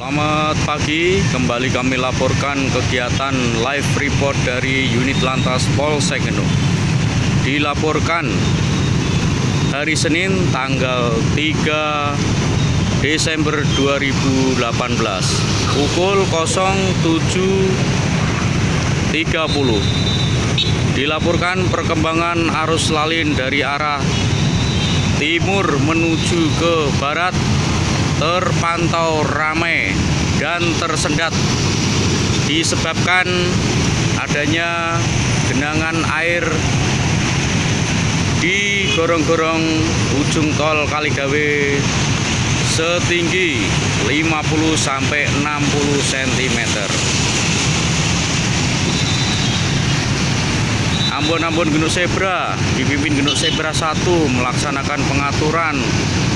Selamat pagi, kembali kami laporkan kegiatan live report dari unit Lantas Polsek Genuk. Dilaporkan hari Senin tanggal 3 Desember 2018 pukul 07.30. Dilaporkan perkembangan arus lalin dari arah timur menuju ke barat terpantau ramai dan tersendat disebabkan adanya genangan air di gorong-gorong ujung tol Kaligawe setinggi 50-60 cm. Ambon Genuk Zebra dipimpin Genuk Zebra 1 melaksanakan pengaturan